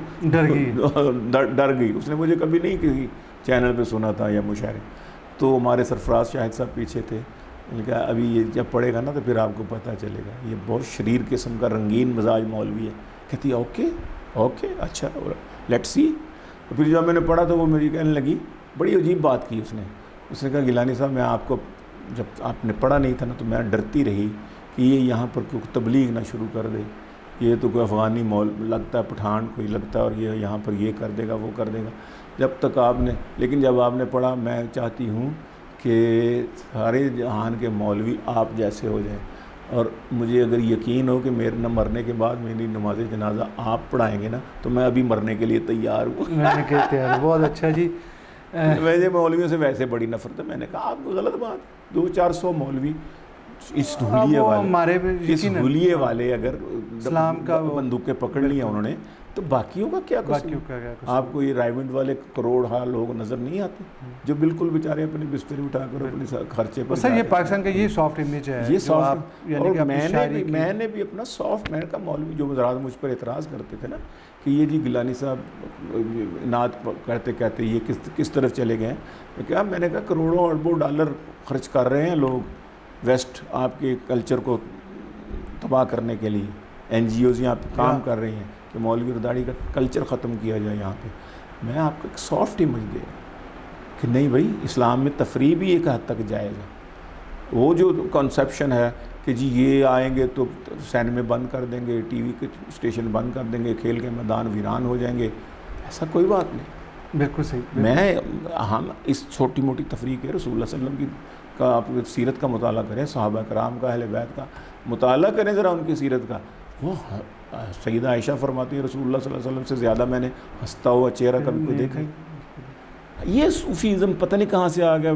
ڈر گئی. اس نے مجھے کبھی نہیں کسی چینل پہ سنا تھا یا مشاعرے. تو ہمارے سرفراز شاہد صاحب پیچھے تھے, میں نے کہا ابھی یہ جب پڑھے گا نا تو پھر آپ کو پتہ چلے گا, یہ بہت شریر قسم کا رنگین مزاج مولوی ہے. کہتی اوکے اچھا لیٹ سی. پھر جب میں نے پڑھا تو وہ میری کہنے لگی, بڑی عجیب بات کی اس نے کہا گیلانی صاحب, میں آپ کو جب آپ نے پڑھا نہیں تھا نا تو میں ڈرتی رہی کہ یہ یہاں پر کوئی تبلیغ نہ شروع کر دے, یہ تو کوئی افغانی لگتا ہے, پٹھان کوئی لگتا ہے, اور یہ یہاں پر یہ کر دے گا وہ کر دے گا. جب تک آپ نے, لیکن جب آپ نے پڑھا, میں چاہتی ہوں کہ سارے جہان کے مولوی آپ جیسے ہو جائیں, اور مجھے اگر یقین ہو کہ میرے نہ مرنے کے بعد میری نماز جنازہ آپ پڑھائیں گے نا, تو میں ابھی مرنے کے لیے تیار ہوں. میں نے کہتے ہیں بہت اچھا جی. ویسے مولویوں سے ویسے بڑی نفرت ہے. میں نے کہا آپ کو غلط بات, 200-400 مولوی اس حلیے والے اگر اسلام کا بندوقیں پکڑ لیا انہوں نے تو باقیوں کا کیا قصور؟ آپ کو یہ رائمنڈ والے کروڑ لوگ نظر نہیں آتے جو بالکل بیچارے اپنے بستر اٹھا کر اپنے خرچے پر؟ سر یہ پاکستان کا یہ سافٹ امیج ہے، یہ سافٹ. اور میں نے بھی اپنا سافٹ، میں کا مولوی جو حضرات مجھ پر اعتراض کرتے تھے نا کہ یہ جی گیلانی صاحب نعت کہتے کہتے یہ کس طرف چلے گئے ہیں، کیا میں نے کہا کروڑوں اربوں ڈالر خرچ کر رہے ہیں لوگ ویسٹ آپ کے کلچر کو تباہ کرنے کے لیے، این جی اوز یہاں پہ کام کر رہی ہیں کہ مولوی رداڑی کا کلچر ختم کیا جائے یہاں پہ. میں آپ کو ایک سافٹ امیج دے رہا ہوں کہ نہیں بھائی اسلام میں تفریح بھی ایک حد تک جائز ہے. وہ جو کنسیپشن ہے کہ جی یہ آئیں گے تو سینمے بند کر دیں گے، ٹی وی کے اسٹیشن بند کر دیں گے، کھیل کے میدان ویران ہو جائیں گے، ایسا کوئی بات نہیں. بالکل صحیح. ہم اس چھوٹی موٹی تفریح کے رسول اللہ صلی اللہ علیہ وسلم کا آپ سیرت کا مطالعہ کریں، صحابہ کرام کا، اہل بیت کا مطالعہ کریں ذرا ان کی سیرت کا. وہ سیدہ عائشہ فرماتی ہے رسول اللہ صلی اللہ علیہ وسلم سے زیادہ میں نے ہنستا ہوا چہرہ کبھی کوئی دیکھا ہی. یہ صوفیزم پتہ نہیں کہاں سے آ گیا،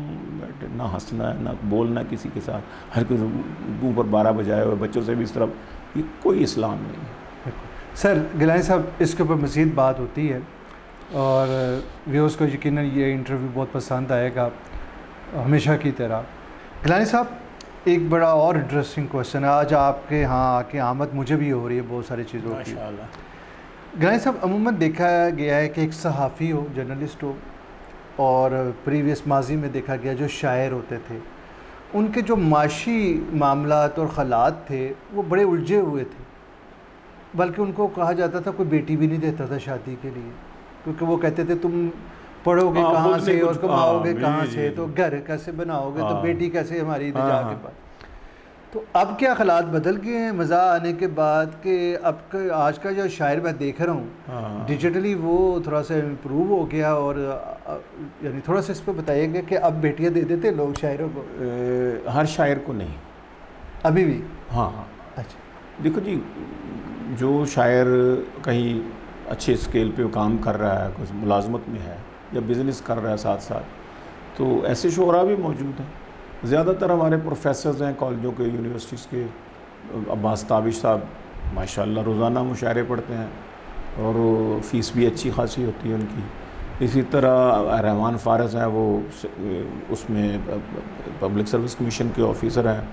نہ ہنسنا ہے نہ بولنا کسی کے ساتھ، ہر کوئی منہ پر 12 بجائے ہوئے بچوں سے بھی اس طرح، یہ کوئی اسلام نہیں ہے. سر گیلانی صاحب اس کے اوپر مزید بات ہوتی ہے اور ویوز کو یقیناً یہ انٹرویو بہت پسند آئے گا ہمیشہ کی طرح. گیلانی صاحب ایک بڑا اور انٹرسٹنگ کویشچن ہے، آج آپ کے ہاں آ کے آمد مجھے بھی ہو رہی ہے بہت ساری چیزوں کی. گیلانی صاحب عموماً دیکھا گیا ہے کہ ایک صحافی ہو، جرنلسٹ ہو، اور پریویس ماضی میں دیکھا گیا جو شاعر ہوتے تھے ان کے جو معاشی معاملات اور خالات تھے وہ بڑے الجھے ہوئے تھے، بلکہ ان کو کہا جاتا تھا کوئی بیٹی بھی نہیں دیتا تھا شادی کے لیے، کیونکہ وہ کہتے تھے تم پڑھو گے کہاں سے اور کماؤ گے کہاں سے، تو گھر کیسے بناؤ گے، تو بیٹی کیسے ہماری جا کے پاس. تو اب کیا حالات بدل گئے ہیں مزہ آنے کے بعد کہ اب آج کا جو شاعر میں دیکھ رہا ہوں ڈیجیٹلی وہ تھوڑا سا امپروو ہو گیا، اور یعنی تھوڑا سا اس پہ بتائیے گا کہ اب بیٹیاں دے دیتے لوگ شاعروں کو؟ ہر شاعر کو نہیں ابھی بھی. ہاں اچھا دیکھو جی، جو شاعر کہیں اچھے اسکیل پہ کام کر رہا ہے، کچھ ملازمت میں ہے یا بزنس کر رہا ہے ساتھ ساتھ، تو ایسے شعراء بھی موجود ہیں. زیادہ تر ہمارے پروفیسرز ہیں کالجوں کے، یونیورسٹیز کے، عباس تابش صاحب ماشاءاللہ روزانہ مشاعرے پڑھتے ہیں اور فیس بھی اچھی خاصی ہوتی ہے ان کی. اسی طرح رحمان فارس ہیں، وہ اس میں پبلک سروس کمیشن کے آفیسر ہیں.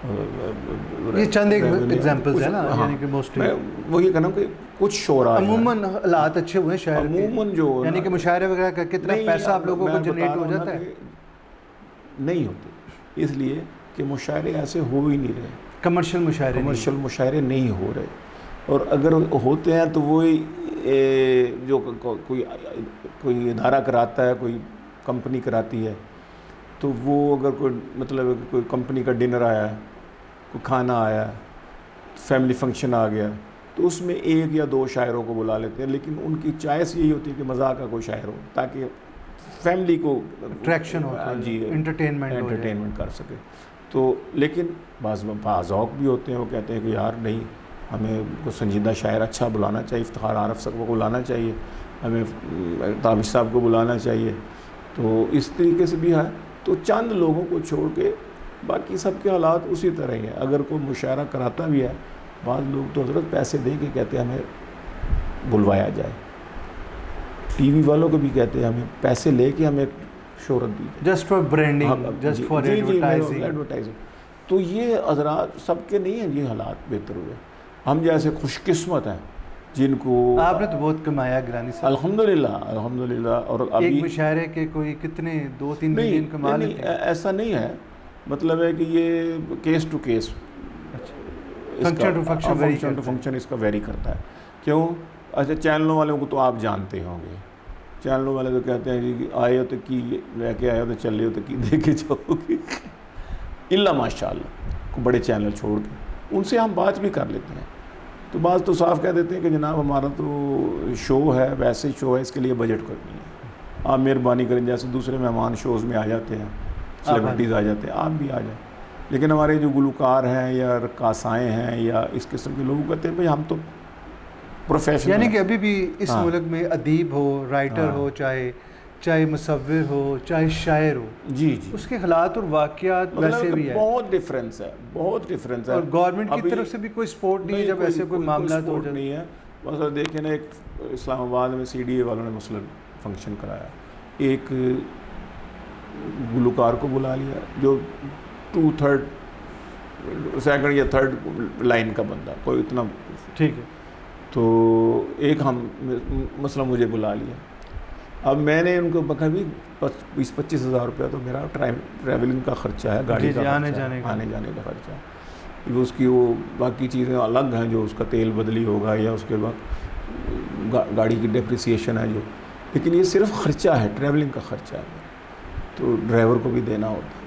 یہ چند ایگزامپلز ہیں نا، یعنی کہ موسٹلی وہ یہ کہنا کہ کچھ شعراء عموماً حالات اچھے ہوئے ہیں شاعر کے، عموماً جو یعنی کہ مشاعرے وغیرہ کا کتنا پیسہ آپ لوگوں کو جنریٹ ہو جاتا ہے؟ نہیں ہوتے، اس لیے کہ مشاعرے ایسے ہو ہی نہیں رہے، کمرشل مشاعرے نہیں ہو رہے. اور اگر ہوتے ہیں تو وہی جو کوئی ادارہ کراتا ہے، کوئی کمپنی کراتی ہے، تو وہ اگر کوئی مطلب کوئی کمپنی کا ڈنر آیا ہے، کوئی کھانا آیا ہے، فیملی فنکشن آ گیا، تو اس میں 1 یا 2 شاعروں کو بلا لیتے ہیں، لیکن ان کی چوائس یہی ہوتی ہے کہ مزاح کا کوئی شاعر ہو تاکہ فیملی کو اٹریکشن ہو، جی انٹرٹینمنٹ کر سکے. تو لیکن بعض ذوق بھی ہوتے ہیں، وہ کہتے ہیں کہ یار نہیں، ہمیں کوئی سنجیدہ شاعر اچھا بلانا چاہیے، افتخار عارف صاحب کو بلانا چاہیے، ہمیں تابش صاحب کو بلانا چاہیے. تو اس طریقے سے بھی ہے. تو چند لوگوں کو چھوڑ کے باقی سب کے حالات اسی طرح ہی ہیں. اگر کوئی مشاعرہ کراتا بھی ہے، بعض لوگ تو حضرت پیسے دیں کے کہتے ہیں ہمیں بلوایا جائے. ٹی وی والوں کو بھی کہتے ہیں ہمیں پیسے لے کے ہمیں شہرت دی جائے، just for branding, just for advertising. تو یہ حضرات سب کے نہیں ہیں یہ حالات بہتر ہوئے. ہم جیسے خوش قسمت ہیں جن کو، آپ نے تو بہت کمایا گیلانی صاحب، الحمدللہ. اور ابھی ایک مشاعرے کے کوئی کتنے 2-3 ملین کما لیتے ہیں؟ ایسا نہیں ہے، مطلب ہے کہ یہ case to case, function to function اس کا ویری کرتا ہے. کیوں؟ اچھا چینلوں والوں کو تو آپ جانتے ہوں گے، چینلوں والے تو کہتے ہیں کہ آئے ہو تو کی لے کے آئے ہو، تو چل رہے ہو تو کی دے کے جاؤ گے. اللہ ماشاء اللہ کو بڑے چینل چھوڑ کے ان سے ہم بات بھی کر لیتے ہیں. تو بعض تو صاف کہہ دیتے ہیں کہ جناب ہمارا تو شو ہے، ویسے شو ہے، اس کے لیے بجٹ کوئی نہیں ہے، آپ مہربانی کریں. جیسے دوسرے مہمان شوز میں آ جاتے ہیں، سیلیبریٹیز آ جاتے ہیں، آپ بھی آ جائیں. لیکن ہمارے جو گلوکار ہیں یا رقاصائیں ہیں یا اس قسم کے لوگ کہتے ہیں بھائی ہم تو پروفیشنل، یعنی کہ ابھی بھی اس ملک میں ادیب ہو، رائٹر ہو، چاہے چاہے مصور ہو چاہے شاعر ہو، جی جی اس کے حالات اور واقعات ویسے بھی ہے، بہت ڈفرینس ہے، بہت ڈفرینس ہے. اور گورنمنٹ کی طرف سے بھی کوئی سپورٹ نہیں ہے جب ایسے کوئی معاملات ہو جاتے. نہیں ہے. مثلا دیکھیں نا، ایک اسلام آباد میں CDA والوں نے مثلا فنکشن کرایا، ایک گلوکار کو بلا لیا جو 2/3 سیکنڈ یا 3rd لائن کا بندہ، کوئی اتنا ٹھیک ہے. تو ایک ہم مثلا مجھے بلا لیا. اب میں نے ان کو بکا بھی 20-25 ہزار روپیہ تو میرا ٹریولنگ کا خرچہ ہے، گاڑی کا آنے جانے کا خرچہ ہے. اس کی وہ باقی چیزیں الگ ہیں، جو اس کا تیل بدلی ہوگا یا اس کے بعد گاڑی کی ڈیپریسیشن ہے جو، لیکن یہ صرف خرچہ ہے، ٹریولنگ کا خرچہ ہے. تو ڈرائیور کو بھی دینا ہوتا ہے.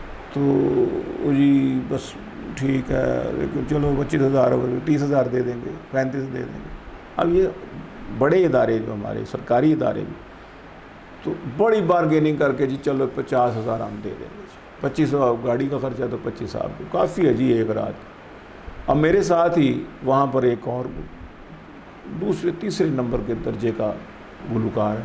تو جی بس ٹھیک ہے، لیکن چلو 25,000 30,000 دے دیں گے، 35 دے دیں گے. اب یہ بڑے ادارے جو ہمارے سرکاری ادارے بھی، تو بڑی بارگیننگ کر کے جی چلو 50,000 ہم دے دیں گے، 25,000 گاڑی کا خرچہ تو 25 آپ کو کافی ہے جی ایک رات. اب میرے ساتھ ہی وہاں پر ایک اور دوسرے تیسرے نمبر کے درجے کا گلوکار ہے.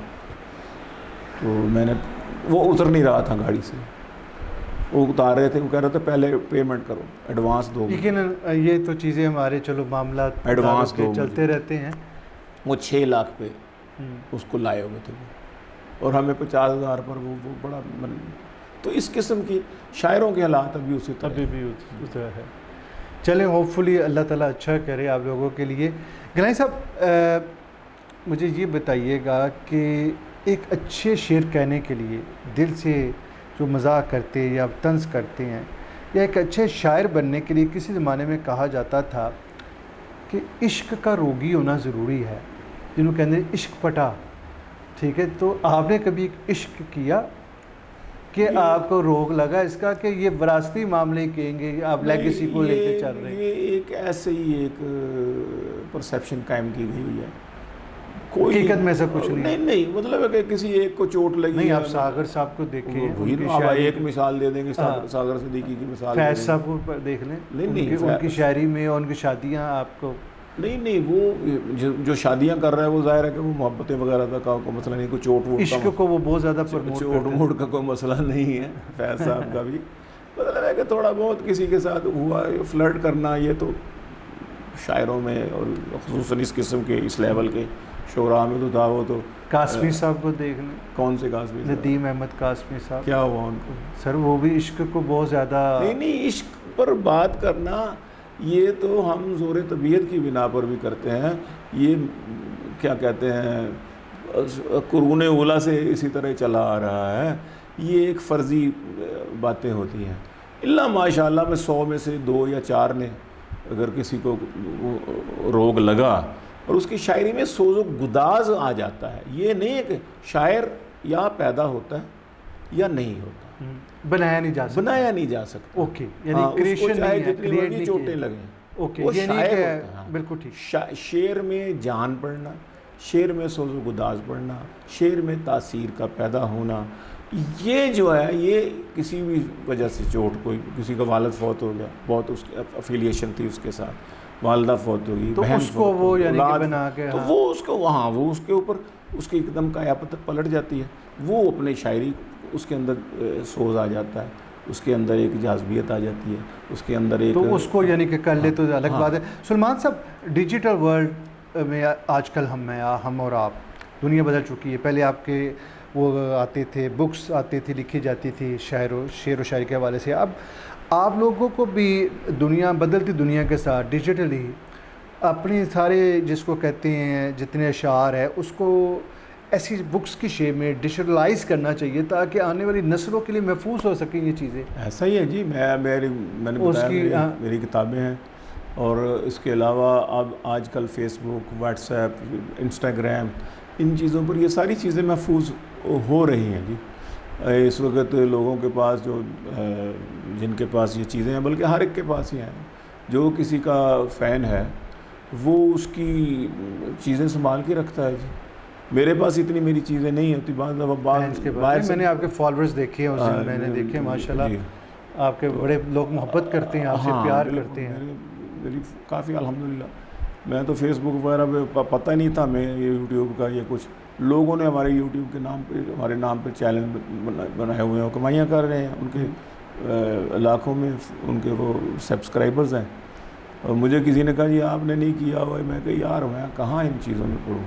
تو میں نے، وہ اتر نہیں رہا تھا گاڑی سے، وہ اتار رہے تھے، وہ کہہ رہے تھے پہلے پیمنٹ کرو، ایڈوانس دو. لیکن یہ تو چیزیں ہمارے چلو معاملات ایڈوانس دو چلتے رہتے ہیں. وہ 6 لاکھ پہ اس کو لائے ہوئے تھے اور ہمیں 50,000 پر وہ بڑا تو اس قسم کی شاعروں کے حالات ابھی اسی طرح ابھی بھی اترا ہے. چلیں ہوپ فلی اللہ تعالیٰ اچھا کرے آپ لوگوں کے لیے. گنائی صاحب مجھے یہ بتائیے گا کہ ایک اچھے شعر کہنے کے لیے دل سے جو مذاق کرتے یا طنز کرتے ہیں، یا ایک اچھے شاعر بننے کے لیے کسی زمانے میں کہا جاتا تھا کہ عشق کا روگی ہونا ضروری ہے، جنہوں کہتے ہیں عشق پٹا. ٹھیک ہے، تو آپ نے کبھی عشق کیا کہ آپ کو روگ لگا اس کا کہ یہ وراثتی معاملے کہیں گے، آپ لیگیسی کو لے کے چل رہے ہیں؟ یہ ایک ایسے ہی ایک پرسیپشن قائم کی گئی ہوئی ہے، کوئی حقیقت میں ایسا کچھ نہیں. مطلب ہے کہ کسی ایک کو چوٹ لگی نہیں. آپ ساگر صاحب کو دیکھیں، آپ ایک مثال دے دیں گے، ساگر صدیقی کی مثال، فیض صاحب کو دیکھ لیں، ان کی شاعری میں اور ان کی شادیاں آپ کو نہیں وہ جو شادیاں کر رہا ہے وہ ظاہر ہے کہ وہ محبتیں وغیرہ کا کوئی مسئلہ نہیں، کوئی چوٹ ووٹ عشق کو وہ بہت زیادہ چوٹ موٹ کا کوئی مسئلہ نہیں ہے فیض صاحب کا بھی. مطلب ہے کہ تھوڑا بہت کسی کے ساتھ ہوا فلرٹ کرنا، یہ تو شاعروں میں اور خصوصاً اس قسم کے اس لیول کے شعراء میں تو تھا. وہ تو قاسمی صاحب کو دیکھ لیں. کون سے قاسمی؟ ندیم احمد قاسمی صاحب. کیا ہوا ان کو؟ سر وہ بھی عشق کو بہت زیادہ نہیں عشق پر بات کرنا یہ تو ہم زور طبیعت کی بنا پر بھی کرتے ہیں. یہ کیا کہتے ہیں قرون اولا سے اسی طرح چلا آ رہا ہے. یہ ایک فرضی باتیں ہوتی ہیں. اللہ ماشاء اللہ میں 100 میں سے 2 یا 4 نے اگر کسی کو روگ لگا اور اس کی شاعری میں سوز و گداز آ جاتا ہے. یہ نہیں ہے کہ شاعر یا پیدا ہوتا ہے یا نہیں ہوتا، بنایا نہیں جا سکتا. اوکے، یعنی کریشن نہیں ہے، کریٹ نہیں چوٹیں لگیں. اوکے، وہ یعنی شاعر کہ ہوتا ہے. بالکل ٹھیک. شعر میں جان پڑنا، شعر میں سوز و گداز پڑنا، شعر میں تاثیر کا پیدا ہونا، یہ جو ہے یہ کسی بھی وجہ سے چوٹ، کوئی کسی کا والد فوت ہو گیا، بہت اس کی افیلیشن تھی اس کے ساتھ، والدہ فوت ہو گئی، تو اس کو وہ یعنی کہ بنا کے تو وہ اس کو وہاں وہ اس کے اوپر اس کی ایک دم قیاپت پلٹ جاتی ہے. وہ اپنے شاعری اس کے اندر سوز آ جاتا ہے، اس کے اندر ایک جاذبیت آ جاتی ہے، اس کے اندر ایک تو اس کو یعنی کہ کر لے تو الگ بات ہے. سلمان صاحب، ڈیجیٹل ورلڈ میں آج کل ہم اور آپ، دنیا بدل چکی ہے. پہلے آپ کے وہ آتے تھے، بکس آتی تھی، لکھی جاتی تھی شعر و شاعری کے حوالے سے. اب آپ لوگوں کو بھی دنیا بدلتی دنیا کے ساتھ ڈیجیٹلی اپنے سارے جس کو کہتے ہیں جتنے اشعار ہے اس کو ایسی بکس کی شے میں ڈیجیٹلائز کرنا چاہیے تاکہ آنے والی نسلوں کے لیے محفوظ ہو سکیں یہ چیزیں. ایسا ہی ہے جی. میں نے بتایا میری کتابیں ہیں، اور اس کے علاوہ اب آج کل Facebook, WhatsApp, Instagram, ان چیزوں پر یہ ساری چیزیں محفوظ ہو رہی ہیں جی. اس وقت لوگوں کے پاس جو جن کے پاس یہ چیزیں ہیں، بلکہ ہر ایک کے پاس ہی ہیں، جو کسی کا فین ہے وہ اس کی چیزیں سنبھال کے رکھتا ہے جی. میرے پاس اتنی میری چیزیں نہیں ہوتی. میں نے آپ کے فالوورز دیکھے ہیں، اس دن میں نے دیکھے ماشاءاللہ آپ کے بڑے لوگ محبت کرتے ہیں، آپ سے پیار کرتے ہیں. میری کافی الحمدللہ میں تو فیس بک وغیرہ پہ پتہ ہی نہیں تھا میں یوٹیوب کا یہ کچھ. لوگوں نے ہمارے یوٹیوب کے نام پہ ہمارے نام پہ چینل بنائے ہوئے ہیں, کمائیاں کر رہے ہیں, ان کے لاکھوں میں ان کے وہ سبسکرائبرز ہیں. اور مجھے کسی نے کہا جی آپ نے نہیں کیا ہوا ہے. میں کہ یار میں کہاں ان چیزوں میں پڑھوں.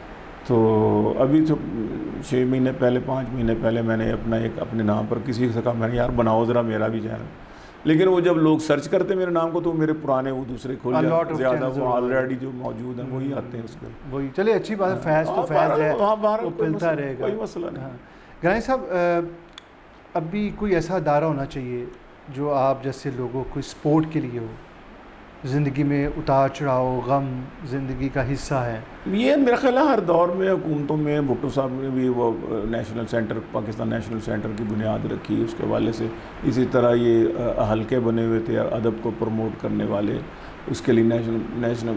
تو ابھی تو 6 مہینے پہلے 5 مہینے پہلے میں نے اپنے نام پر کسی سے کہا میں نے یار بناؤ ذرا میرا بھی چینل. لیکن وہ جب لوگ سرچ کرتے میرے نام کو تو میرے پرانے وہ دوسرے کھل جاتے, زیادہ وہ آلریڈی جو موجود ہیں وہی آتے ہیں اس کے. وہی چلے اچھی بات ہے, فیض تو فیض ہے, وہ پلتا رہے گا, کوئی مسئلہ نہیں. گرانی صاحب ابھی کوئی ایسا ادارہ ہونا چاہیے جو آپ جیسے لوگوں کو سپورٹ کے لیے ہو, زندگی میں اتار چڑھاؤ غم زندگی کا حصہ ہے. یہ میرا خیال ہے ہر دور میں حکومتوں میں, بھٹو صاحب نے بھی وہ national centre, Pakistan national centre کی بنیاد رکھی اس کے حوالے سے. اسی طرح یہ حلقے بنے ہوئے تھے ادب کو پروموٹ کرنے والے, اس کے لیے نیشنل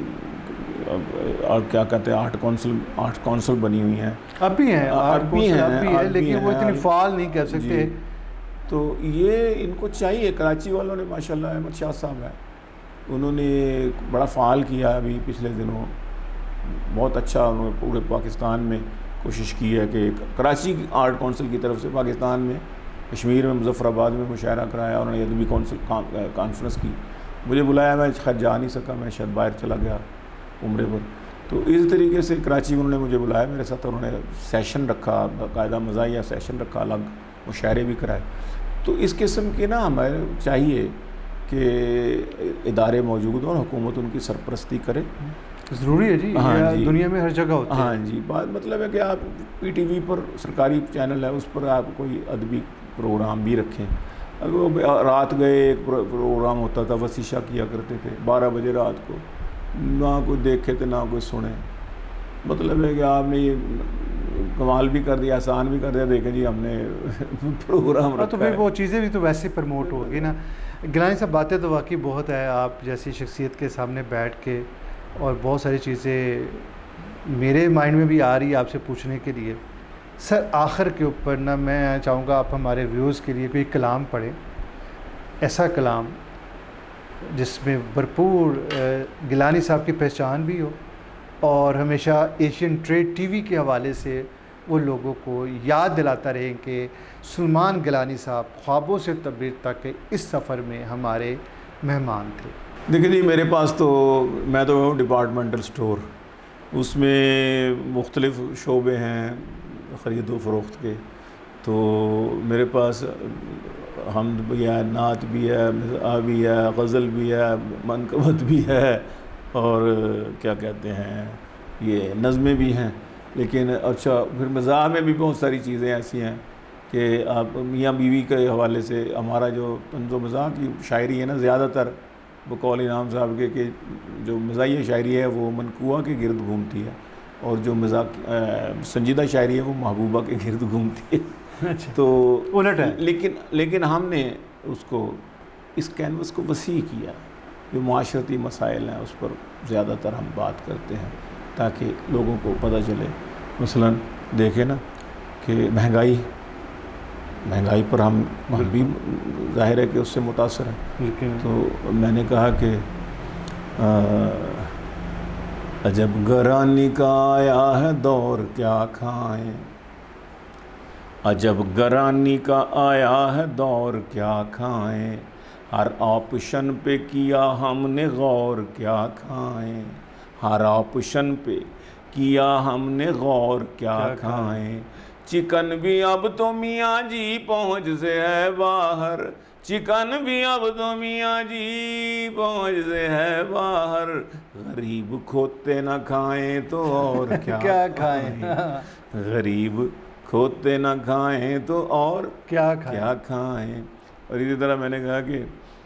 کیا کہتے ہیں آرٹ کونسل بنی ہوئی ہیں. اب بھی ہیں لیکن وہ اتنی فعال نہیں کر سکتے. تو یہ ان کو چاہیے. کراچی والوں نے ماشاءاللہ احمد شاہ صاحب ہیں, انہوں نے بڑا فعال کیا ابھی پچھلے دنوں, بہت اچھا انہوں نے پورے پاکستان میں کوشش کی ہے کہ کراچی آرٹ کونسل کی طرف سے پاکستان میں کشمیر میں مظفر آباد میں مشاعرہ کرایا, انہوں نے ادبی کونسل کانفرنس کی. مجھے بلایا, میں خیر جا نہیں سکا, میں شاید باہر چلا گیا عمرے پر. تو اس طریقے سے کراچی انہوں نے مجھے بلایا میرے ساتھ, انہوں نے سیشن رکھا, باقاعدہ مزاحیہ سیشن رکھا, الگ مشاعرے بھی کرائے. تو اس قسم کے نا ہمیں چاہیے کہ ادارے موجود ہوں اور حکومت ان کی سرپرستی کرے. ضروری ہے جی, دنیا میں ہر جگہ ہوتا ہے. ہاں جی, بات مطلب ہے کہ آپ پی ٹی وی پر سرکاری چینل ہے, اس پر آپ کوئی ادبی پروگرام بھی رکھیں. اگر رات گئے ایک پروگرام ہوتا تھا, وسیشہ کیا کرتے تھے 12 بجے رات کو, نہ کوئی دیکھے تھے نہ کوئی سنے. مطلب ہے کہ آپ نے یہ کمال بھی کر دیا, آسان بھی کر دیا, دیکھیں جی ہم نے پروگرام رکھا. تو پھر وہ چیزیں بھی تو ویسے پروموٹ ہوگی نا. گیلانی صاحب باتیں تو واقعی بہت ہے آپ جیسی شخصیت کے سامنے بیٹھ کے, اور بہت ساری چیزیں میرے مائنڈ میں بھی آ رہی ہے آپ سے پوچھنے کے لیے. سر آخر کے اوپر نا میں چاہوں گا آپ ہمارے ویوز کے لیے کوئی کلام پڑھیں, ایسا کلام جس میں بھرپور گیلانی صاحب کی پہچان بھی ہو, اور ہمیشہ ایشین ٹریڈ ٹی وی کے حوالے سے وہ لوگوں کو یاد دلاتا رہے کہ سلمان گیلانی صاحب خوابوں سے تعبیر تک کے اس سفر میں ہمارے مہمان تھے. دیکھیں جی میرے پاس تو میں تو ڈپارٹمنٹل سٹور, اس میں مختلف شعبے ہیں خرید و فروخت کے. تو میرے پاس حمد بھی ہے, نعت بھی ہے, مزاح بھی ہے, غزل بھی ہے, منقبت بھی ہے, اور کیا کہتے ہیں یہ نظمیں بھی ہیں. لیکن اچھا پھر مزاح میں بھی بہت ساری چیزیں ایسی ہیں کہ آپ میاں بیوی کے حوالے سے ہمارا جو طنز و مزاح کی شاعری ہے نا, زیادہ تر بقول انعام صاحب کے کہ جو مزاحیہ شاعری ہے وہ منقوہ کے گرد گھومتی ہے, اور جو سنجیدہ شاعری ہے وہ محبوبہ کے گرد گھومتی ہے. تو الٹ ہے. لیکن ہم نے اس کو اس کینوس کو وسیع کیا, جو معاشرتی مسائل ہیں اس پر زیادہ تر ہم بات کرتے ہیں تاکہ لوگوں کو پتہ چلے. مثلا دیکھیں نا کہ مہنگائی پر ہم بھی ظاہر ہے کہ اس سے متاثر ہیں. تو میں نے کہا کہ عجب گرانی کا آیا ہے دور کیا کھائیں, عجب گرانی کا آیا ہے دور کیا کھائیں, ہر آپشن پہ کیا ہم نے غور کیا کھائیں, ہر آپشن پہ کیا ہم نے غور کیا کھائیں. چکن بھی اب تو میاں جی پہنچ سے ہے باہر, چکن بھی اب تو میاں جی پہنچ سے ہے باہر, غریب کھوتے نہ کھائیں تو اور کیا کھائیں, غریب کھوتے نہ کھائیں تو اور کیا کھائیں. اور اسی طرح میں نے کہا کہ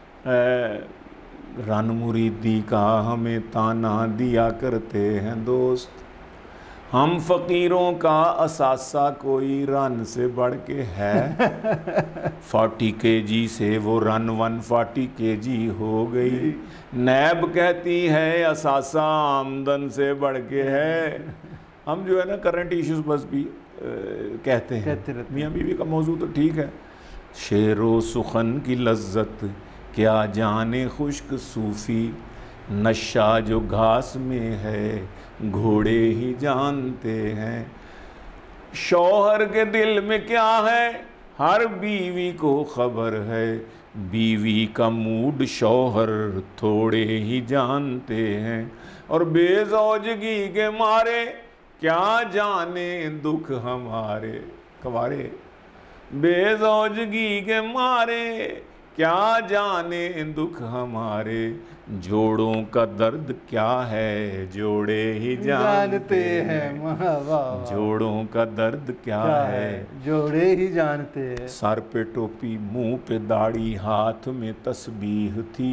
رن مریدی کا ہمیں تانا دیا کرتے ہیں دوست, ہم فقیروں کا اثاثہ کوئی رن سے بڑھ کے ہے, 40 kg سے وہ رن 140 kg ہو گئی, نیب کہتی ہے اثاثہ آمدن سے بڑھ کے ہے. ہم جو ہے نا کرنٹ ایشوز بس بھی کہتے ہیں, میاں بیوی کا موضوع تو ٹھیک ہے. شعر و سخن کی لذت کیا جانے خشک صوفی, نشہ جو گھاس میں ہے گھوڑے ہی جانتے ہیں. شوہر کے دل میں کیا ہے ہر بیوی کو خبر ہے. بیوی کا موڈ شوہر تھوڑے ہی جانتے ہیں. اور بے زوجگی کے مارے کیا جانے دکھ ہمارے. کمارے بے زوجگی کے مارے کیا جانے دکھ ہمارے. جوڑوں کا درد کیا ہے جوڑے ہی جانتے ہیں. جوڑوں کا درد کیا ہے جوڑے ہی جانتے ہیں. سر پہ ٹوپی منہ پہ داڑھی ہاتھ میں تسبیح تھی.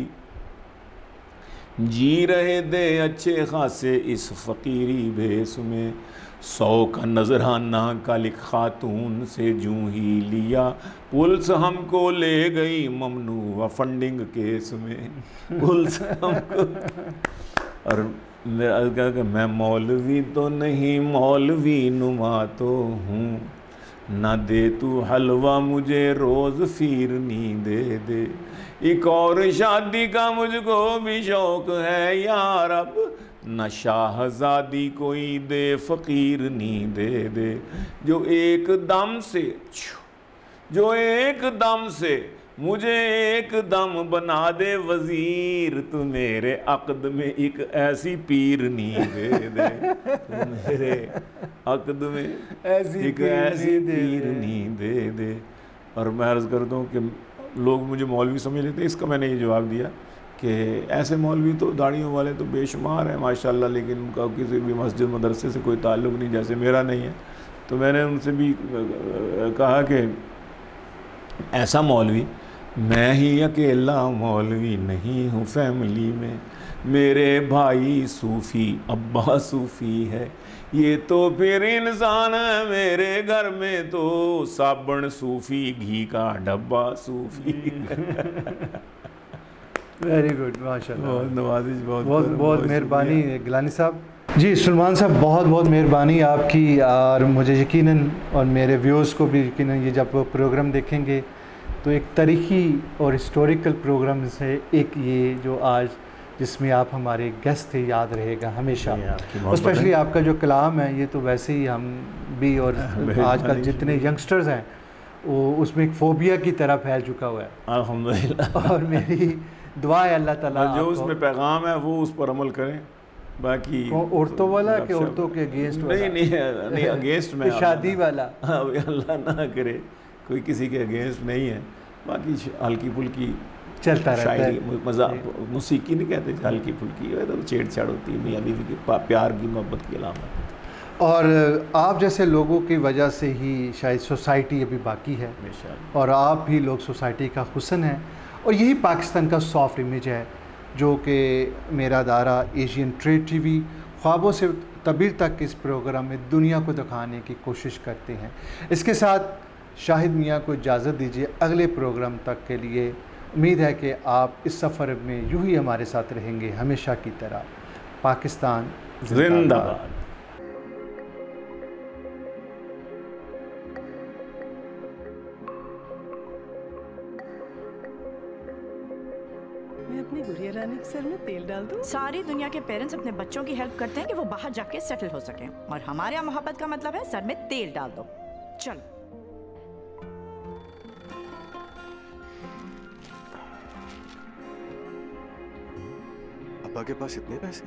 جی رہے دے اچھے خاصے اس فقیری بھیس میں. 100 کا نذرانہ کالک خاتون سے جوں ہی لیا. پولیس ہم کو لے گئی ممنوع فنڈنگ کیس میں. پولیس ہم کو. اور میں مولوی تو نہیں مولوی نما تو ہوں. نہ دے تو حلوہ مجھے روز فیرنی دے دے. ایک اور شادی کا مجھ کو بھی شوق ہے یا رب. نہ شاہزادی کوئی دے فقیرنی دے دے. جو ایک دم سے مجھے ایک دم بنا دے وزیر. تو میرے عقد میں ایک ایسی پیرنی دے دے. تو میرے عقد میں ایک ایسی پیرنی دے دے. اور میں عرض کرتا ہوں کہ لوگ مجھے مولوی سمجھ لیتے ہیں. اس کا میں نے یہ جواب دیا کہ ایسے مولوی تو داڑھیوں والے تو بے شمار ہیں ماشاءاللہ، لیکن ان کا کسی بھی مسجد مدرسے سے کوئی تعلق نہیں، جیسے میرا نہیں ہے. تو میں نے ان سے بھی کہا کہ ایسا مولوی میں ہی اکیلا مولوی نہیں ہوں فیملی میں. میرے بھائی صوفی ابا صوفی ہے. یہ تو پھر انسان ہے. میرے گھر میں تو صابن صوفی گھی کا ڈبہ صوفی. ویری گڈ ماشاء اللہ. بہت نوازش. بہت مہربانی گیلانی صاحب. جی سلمان صاحب بہت مہربانی آپ کی. اور مجھے یقیناً اور میرے ویورز کو بھی یقیناً یہ جب پروگرام دیکھیں گے تو ایک تاریخی اور ہسٹوریکل پروگرام سے ایک یہ جو آج جس میں آپ ہمارے گیسٹ تھے یاد رہے گا ہمیشہ. اسپیشلی آپ کا جو کلام ہے یہ تو ویسے ہی ہم بھی اور آج کل جتنے ینگسٹرز ہیں وہ اس میں ایک فوبیا کی طرح پھیل چکا ہوا ہے الحمدللہ. اور میری دعا ہے اللہ تعالیٰ جو اس میں پیغام ہے وہ اس پر عمل کریں. باقی عورتوں والا کہ عورتوں کے اگینسٹ والا؟ نہیں اگینسٹ میں شادی والا اللہ نہ کرے کوئی کسی کے اگینسٹ نہیں ہے. باقی ہلکی پھلکی چلتا رہتا ہے. شاعری موسیقی نہیں کہتے ہلکی پھلکی چھیڑ چھاڑ ہوتی ہے میاں بیوی کے پیار کی محبت کی علامت. اور آپ جیسے لوگوں کی وجہ سے ہی شاید سوسائٹی ابھی باقی ہے اور آپ بھی لوگ سوسائٹی کا حسن ہیں. اور یہی پاکستان کا سافٹ امیج ہے جو کہ میرا ادارہ ایشین ٹریڈ ٹی وی خوابوں سے تعبیر تک اس پروگرام میں دنیا کو دکھانے کی کوشش کرتے ہیں. اس کے ساتھ شاہد میاں کو اجازت دیجیے اگلے پروگرام تک کے لیے. امید ہے کہ آپ اس سفر میں یوں ہی ہمارے ساتھ رہیں گے ہمیشہ کی طرح. پاکستان زندہ باد. میں اپنی گڑیا رانی کے سر میں تیل ڈال دوں. ساری دنیا کے پیرنٹس اپنے بچوں کی ہیلپ کرتے ہیں کہ وہ باہر جا کے سیٹل ہو سکیں، اور ہمارے یہاں محبت کا مطلب ہے سر میں تیل ڈال دو. چلو. ابا کے پاس اتنے پیسے؟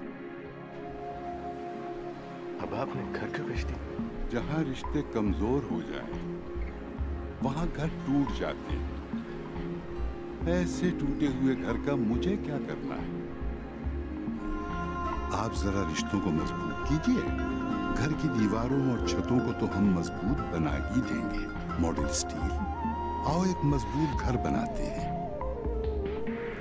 ابا آپ نے گھر کیوں بیچ دی؟ جہاں رشتے کمزور ہو جائیں وہاں گھر ٹوٹ جاتے ہیں. ایسے ٹوٹے ہوئے گھر کا مجھے کیا کرنا ہے؟ آپ ذرا رشتوں کو مضبوط کیجئے. گھر کی دیواروں اور چھتوں کو تو ہم مضبوط بنا ہی دیں گے. ماڈل اسٹیل، آؤ ایک مضبوط گھر بناتے ہیں.